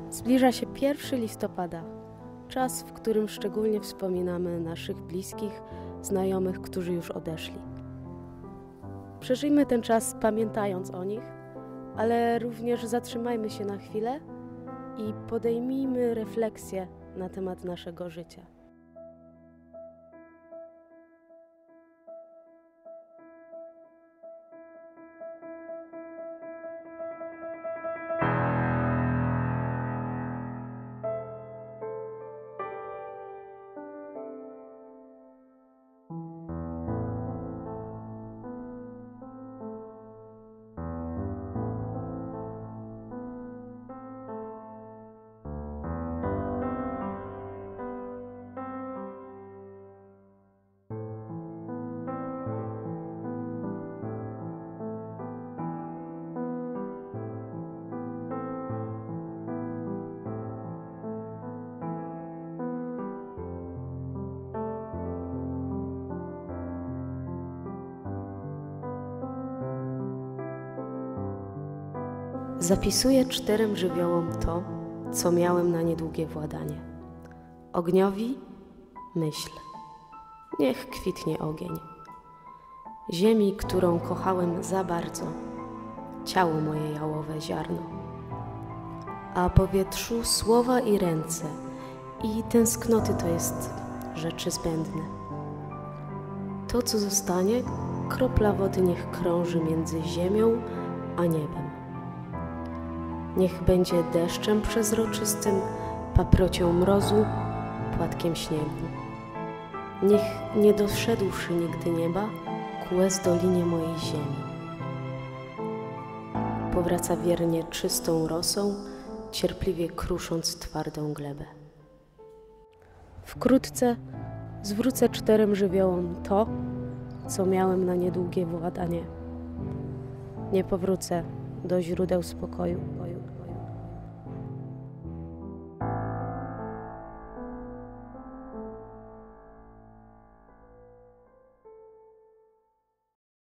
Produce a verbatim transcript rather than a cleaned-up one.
Zbliża się pierwszy listopada, czas, w którym szczególnie wspominamy naszych bliskich, znajomych, którzy już odeszli. Przeżyjmy ten czas pamiętając o nich, ale również zatrzymajmy się na chwilę i podejmijmy refleksję na temat naszego życia. Zapisuję czterem żywiołom to, co miałem na niedługie władanie. Ogniowi myśl, niech kwitnie ogień. Ziemi, którą kochałem za bardzo, ciało moje jałowe ziarno. A powietrzu słowa i ręce i tęsknoty to jest rzeczy zbędne. To, co zostanie, kropla wody niech krąży między ziemią a niebem. Niech będzie deszczem przezroczystym, paprocią mrozu, płatkiem śniegu. Niech, nie doszedłszy nigdy nieba, kłez dolinie mojej ziemi. Powraca wiernie czystą rosą, cierpliwie krusząc twardą glebę. Wkrótce zwrócę czterem żywiołom to, co miałem na niedługie władanie. Nie powrócę do źródeł spokoju.